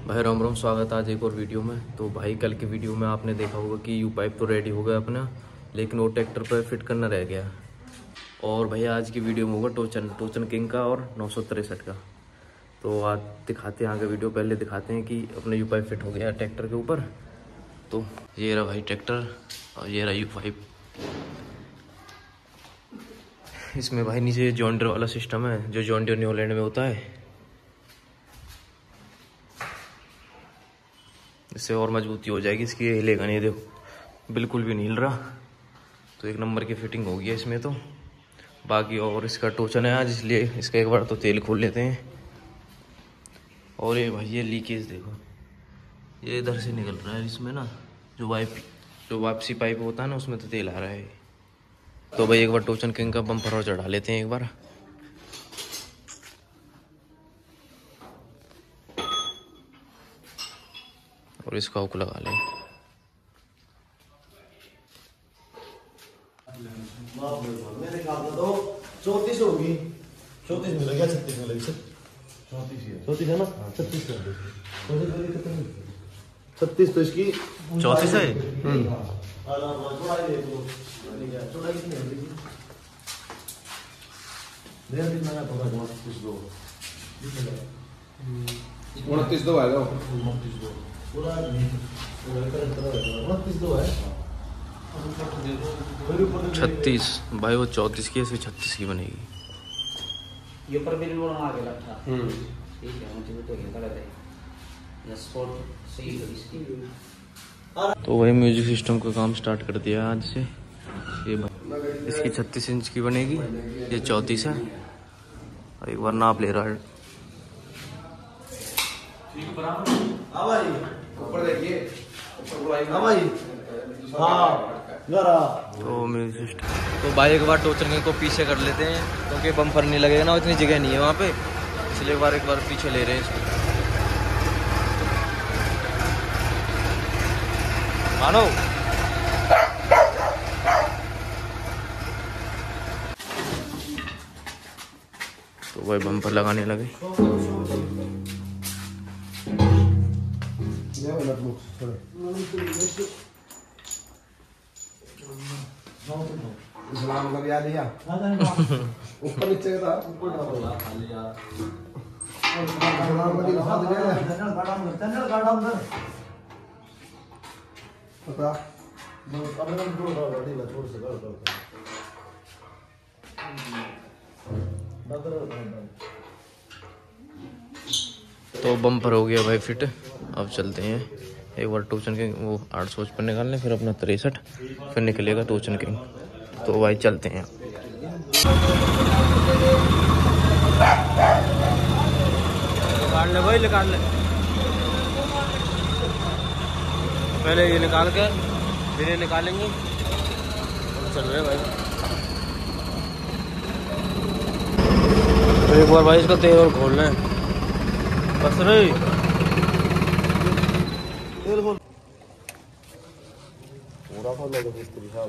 भाई राम राम, स्वागत है आज एक और वीडियो में। तो भाई कल की वीडियो में आपने देखा होगा कि यू पाइप तो रेडी हो गया अपना, लेकिन वो ट्रैक्टर पर फिट करना रह गया। और भाई आज की वीडियो में होगा टोचन किंग का और 963 का। तो आज दिखाते हैं आगे वीडियो, पहले दिखाते हैं कि अपना यू पाइप फिट हो गया ट्रैक्टर के ऊपर। तो ये रहा भाई ट्रैक्टर और ये रहा यू पाइप। इसमें भाई नीचे जॉन डीयर वाला सिस्टम है जो जॉन डीयर न्यूलैंड में होता है। इससे और मजबूती हो जाएगी इसकी, हिलेगा नहीं, देखो बिल्कुल भी नहीं हिल रहा। तो एक नंबर की फिटिंग हो गई है इसमें। तो बाकी और इसका टोचन है आज, इसलिए इसका एक बार तो तेल खोल लेते हैं। और ये भाई ये लीकेज देखो, ये इधर से निकल रहा है इसमें ना, जो वापसी पाइप होता है ना उसमें तो तेल आ रहा है। तो भाई एक बार टोचन किंग का बम्पर और चढ़ा लेते हैं एक बार। और इसका हुक लगा लें। मेरे ख्याल में तो 34 होगी, 34 मिलेगा, 36 मिलेगी। 34 है ना, 36 कर दो। 36 तो इसकी 34 है। उनतीस दो आएगा, 36 भाई, वो 34 की ऐसे 36 की बनेगी। ये पर मेरे लोग आ गया था। ठीक है, मुझे तो ये लग रहा है ये स्पॉट सही है इसकी। तो वही म्यूजिक सिस्टम का काम स्टार्ट कर दिया आज से। ये इसकी 36 इंच की बनेगी, ये 34 है। और एक बार नाप ले रहा है। ऊपर देखिए, तो म्यूजिक सिस्टम तो भाई एक बार टोचन को पीछे कर लेते हैं, क्योंकि बम्पर नहीं लगेगा ना, इतनी जगह नहीं है वहाँ पे, इसलिए एक बार पीछे ले रहे हैं इसको। मानो तो भाई बम्पर लगाने लगे। इस्लाम का भी आ लिया ऊपर नीचे का ऊपर डाला खाली यार। पता तो बम्पर हो गया भाई फिट। अब चलते हैं एक बार टोचन किंग वो 855 निकालने, फिर अपना 63, फिर निकलेगा टोचन किंग। तो भाई चलते हैं। निकाल ले भाई, निकाल ले पहले, ये निकाल के फिर ये निकालेंगे। चल रहे भाई, तो एक बार भाई इसका तेल और खोल लें बस रे। तेल खोल पूरा खोल दो मिस्त्री साहब,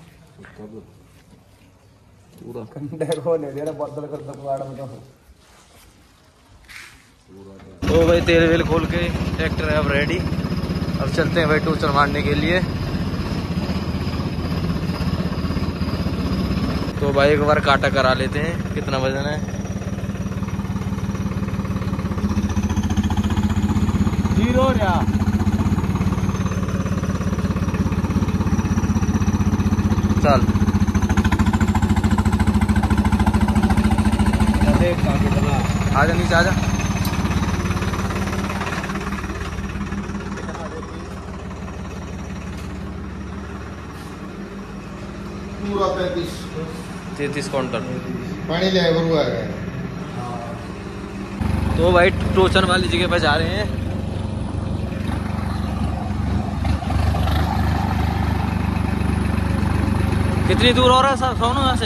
पूरा कंडे खोल दे रहा बदल कर दो गाड़ में। तो भाई तेल वेल खोल के ट्रैक्टर है अब रेडी। अब चलते हैं भाई टोचन मारने के लिए। तो भाई एक बार काटा करा लेते हैं, कितना वजन है। 0 या चल आजा नीचे आजा। पूरा 33 काउंटर पानी ले बरू आ गया। तो भाई टोचन वाली जगह पर जा रहे हैं। कितनी दूर हो रहा है सर सोनू यहाँ से?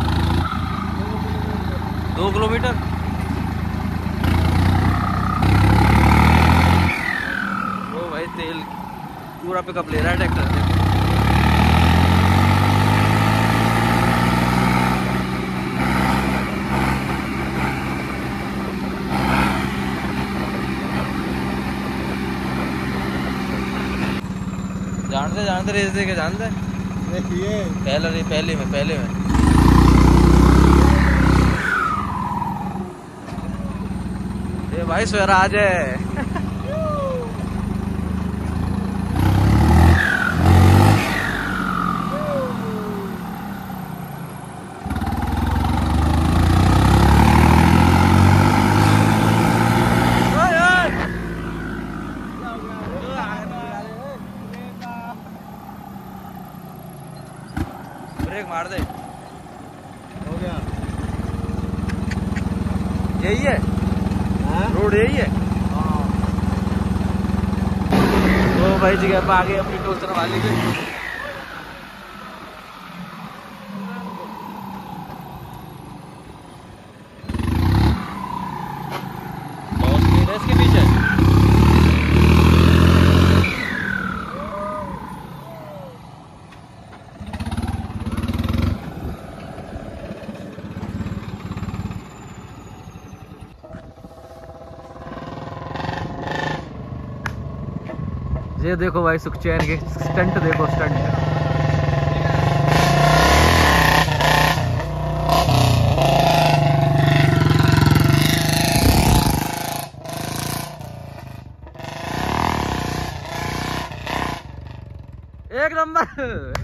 2 किलोमीटर। वो भाई तेल पूरा पिकअप ले रहा है ट्रैक्टर। जानते रेस दे के जानते देखिए पहले में ये भाई स्वराज है। ब्रेक मार दे। हो गया। यही है रोड, यही है। तो भाई जगह पे आगे अपनी टोचन वाली के बहुत स्पीड है इसके पीछे। ये देखो भाई सुखचैन के स्टंट देखो, स्टंट। एक नंबर।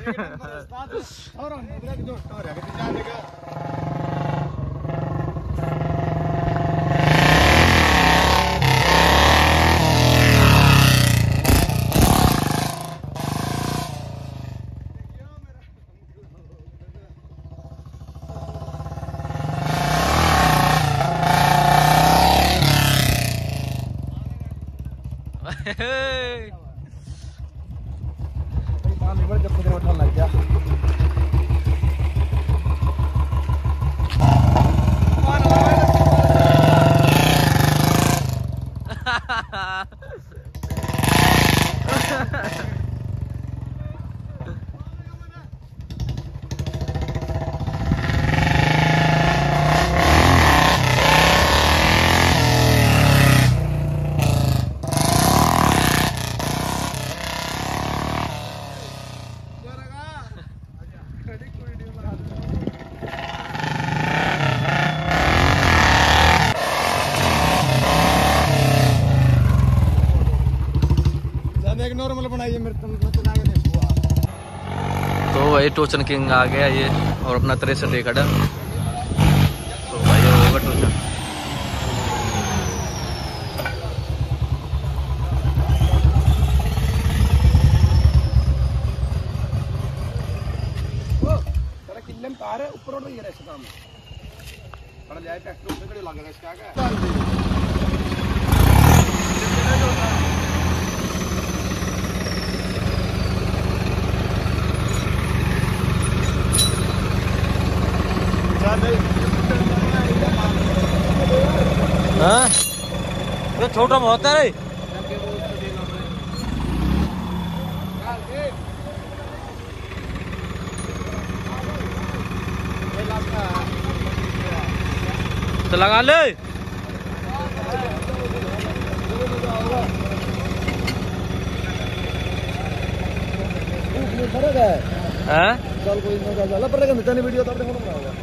नॉर्मल बनाइए मेरे तो भाई टोचन किंग आ गया ये, और अपना 63 एकड़। तो भाई होगा टोचन। किले में कार है ऊपर उड़ रही है ऐसे काम बड़ा जाए ट्रैक्टर ऊपर खड़े लगेगा इसका क्या हाँ ये छोटा बहुत है रे। तो लगा ले। फर्क है हाँ चल कोई ना चला पर लेकिन वीडियो तो आपने बनाया होगा।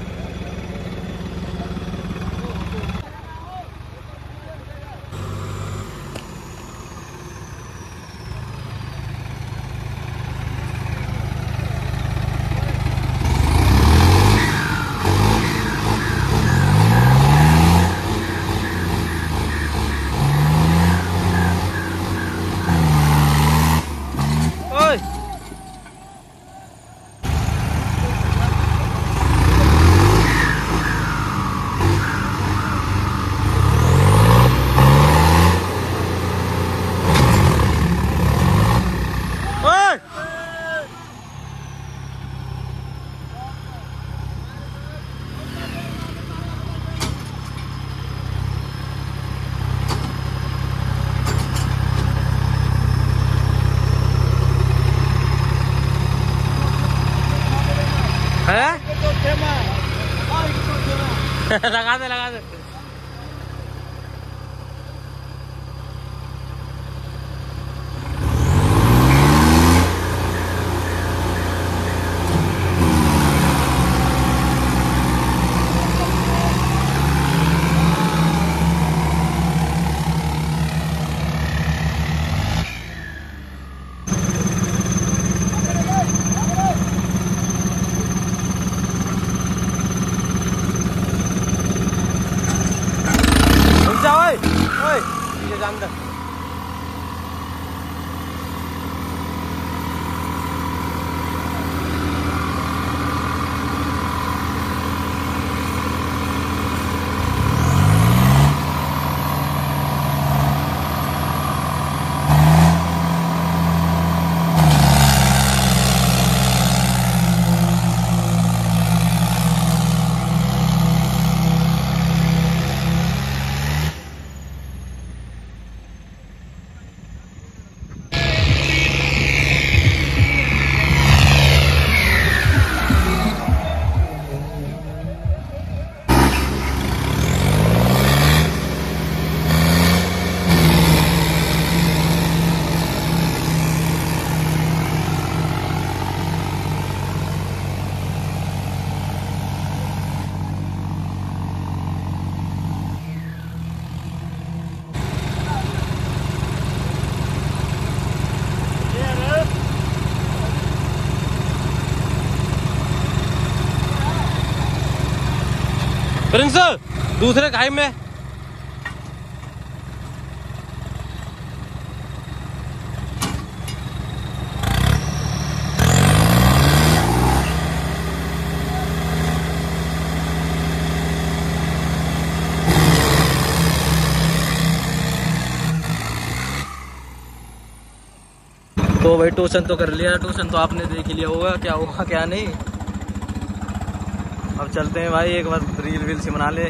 लगा दे। प्रिंस दूसरे खाई में। तो भाई ट्यूशन तो कर लिया, ट्यूशन तो आपने देख ही लिया होगा क्या होगा क्या नहीं। अब चलते हैं भाई, एक बार रील वील से बना ले।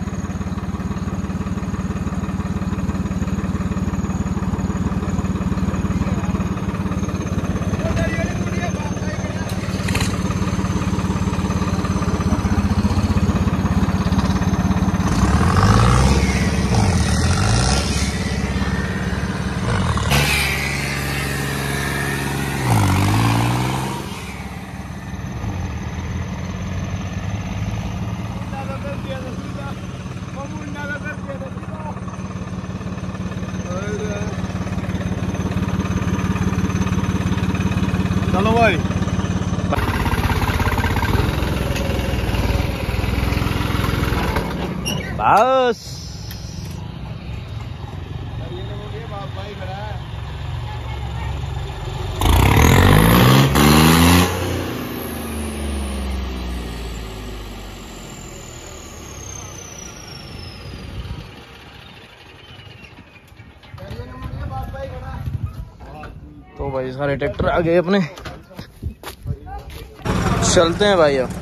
चलो भाई बस तो भाई सारे ट्रैक्टर आ गए अपने, चलते हैं भाई अब।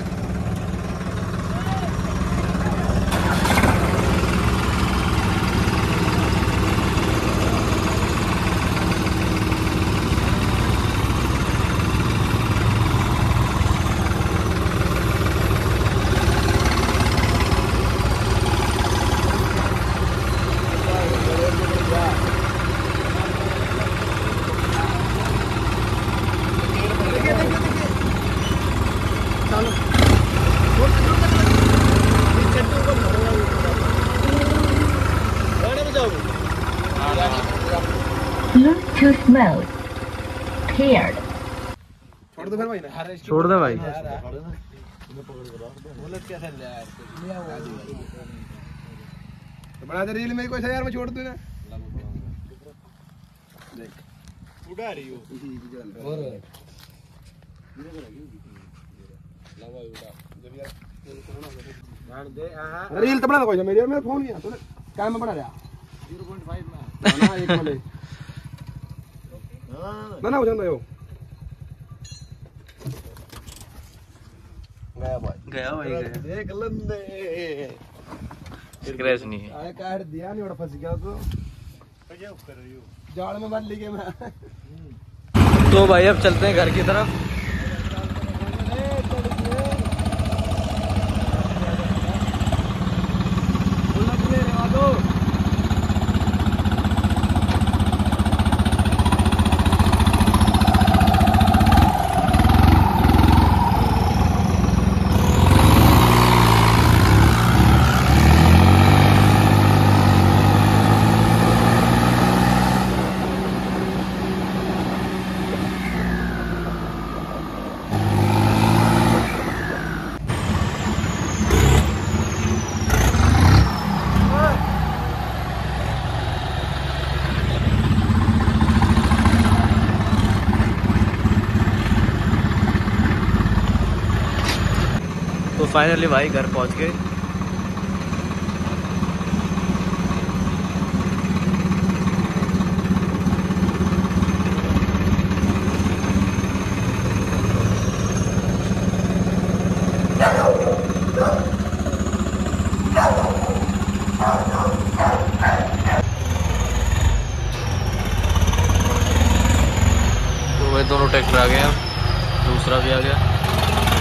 Bluetooth mode paired. छोड़ दो फिर भाई ना, छोड़ दे भाई। तो बना दे रील में कोई यार, मैं छोड़ दूं ना। देख उड़ा रही हो और रील तो बना कोई मेरे फोन नहीं है तो क्या में बना रहा 0.5 में ना एक वाले ना हो जाता है। गया भाई गया, देख लंदे स्क्रैच नहीं है। आए काट दिया नहीं, बड़ा फंस गया तो क्या कर रही हो, जाल में बंद लेके मैं। तो भाई अब चलते हैं घर की तरफ। तो फाइनली भाई घर पहुंच गए। तो भाई दोनों ट्रैक्टर आ गए हैं, दूसरा भी आ गया।